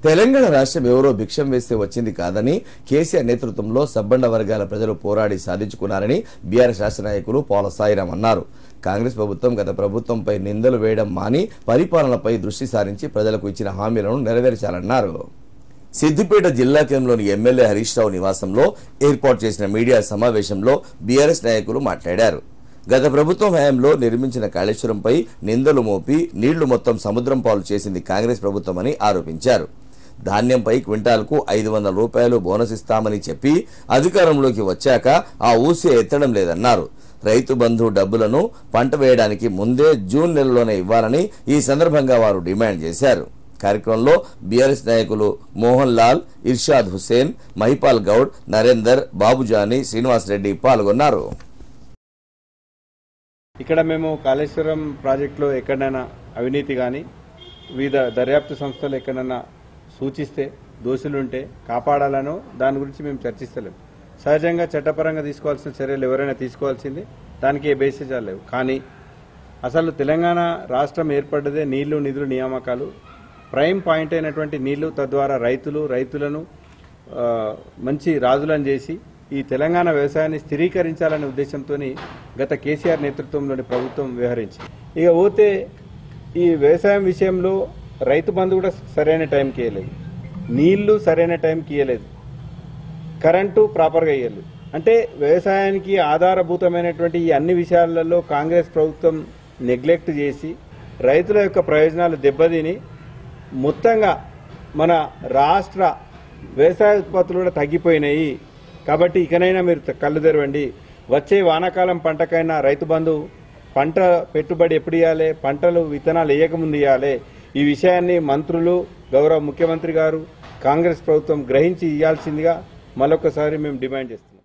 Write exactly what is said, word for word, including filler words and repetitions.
తెలంగాణ రాష్ట్రం ఎవరో భిక్షం వేస్తే వచ్చింది కాదని కేసీఆర్ నేతృత్వంలో సబ్బండ వర్గాల ప్రజలు పోరాడి సాధించుకున్నారని బీఆర్ఎస్ రాష్ట్ర నాయకులు పోల సాయిరాం అన్నారు. కాంగ్రెస్ ప్రభుత్వం గత ప్రభుత్వంపై నిందలు వేయడం మాని పరిపాలనపై దృష్టి సారించి ప్రజలకు ఇచ్చిన హామీలను నెరవేర్చాలన్నారు. సిద్దిపేట జిల్లా కేంద్రంలోని ఎమ్మెల్యే హరీష్ రావు నివాసంలో ఏర్పాటు చేసిన మీడియా సమావేశంలో బీఆర్ఎస్ నాయకులు మాట్లాడారు. గత ప్రభుత్వం హయాంలో నిర్మించిన కాళేశ్వరంపై నిందలు మోపి నీళ్లు మొత్తం సముద్రం పాలు చేసింది కాంగ్రెస్ ప్రభుత్వమని ఆరోపించారు. ధాన్యంపై క్వింటాల్కు ఐదు వందల రూపాయలు బోనస్ ఇస్తామని చెప్పి అధికారంలోకి వచ్చాక ఆ ఊసే ఎత్తడం లేదన్నారు. రైతు బంధు డబ్బులను పంట వేయడానికి ముందే జూన్ నెలలోనే ఇవ్వాలని ఈ సందర్భంగా వారు డిమాండ్ చేశారు. కార్యక్రమంలో బీఆర్ఎస్ నాయకులు మోహన్ లాల్, ఇర్షాద్ హుసేన్, మహిపాల్ గౌడ్, నరేందర్, బాబుజాని, శ్రీనివాస్ రెడ్డి పాల్గొన్నారు. ఇక్కడ మేము కాళేశ్వరం ప్రాజెక్టులో ఎక్కడైనా అవినీతి కానీ వివిధ దర్యాప్తు సంస్థలు ఎక్కడైనా సూచిస్తే దోషులుంటే కాపాడాలనో దాని గురించి మేము చర్చిస్తలేము. సహజంగా చట్టపరంగా తీసుకోవాల్సిన చర్యలు ఎవరైనా తీసుకోవాల్సింది, దానికి ఏ బేసిజాలు లేవు. కానీ అసలు తెలంగాణ రాష్ట్రం ఏర్పడ్డదే నీళ్లు నిధులు నియామకాలు ప్రైమ్ పాయింట్ అయినటువంటి నీళ్లు, తద్వారా రైతులు రైతులను మంచి రాజులను చేసి ఈ తెలంగాణ వ్యవసాయాన్ని స్థిరీకరించాలనే ఉద్దేశంతో గత కేసీఆర్ నేతృత్వంలోని ప్రభుత్వం వ్యవహరించింది. ఇక పోతే ఈ వ్యవసాయం విషయంలో రైతు బంధు కూడా సరైన టైంకి ఇవ్వలేదు, నీళ్లు సరైన టైంకి ఇవ్వలేదు, కరెంటు ప్రాపర్గా ఇవ్వలేదు. అంటే వ్యవసాయానికి ఆధారభూతమైనటువంటి ఈ అన్ని విషయాలలో కాంగ్రెస్ ప్రభుత్వం నెగ్లెక్ట్ చేసి రైతుల యొక్క ప్రయోజనాలు దెబ్బతిని మొత్తంగా మన రాష్ట్ర వ్యవసాయ ఉత్పత్తులు కూడా తగ్గిపోయినాయి. కాబట్టి ఇకనైనా మీరు కళ్ళు తెరవండి. వచ్చే వానాకాలం పంటకైనా రైతు బంధు పంట పెట్టుబడి ఎప్పుడు ఇవ్వాలి, పంటలు విత్తనాలు వేయకముందు ఇవ్వాలి. ఈ విషయాన్ని మంత్రులు, గౌరవ ముఖ్యమంత్రి గారు, కాంగ్రెస్ ప్రభుత్వం గ్రహించి ఇవ్వాల్సిందిగా మరొకసారి మేము డిమాండ్ చేస్తున్నాం.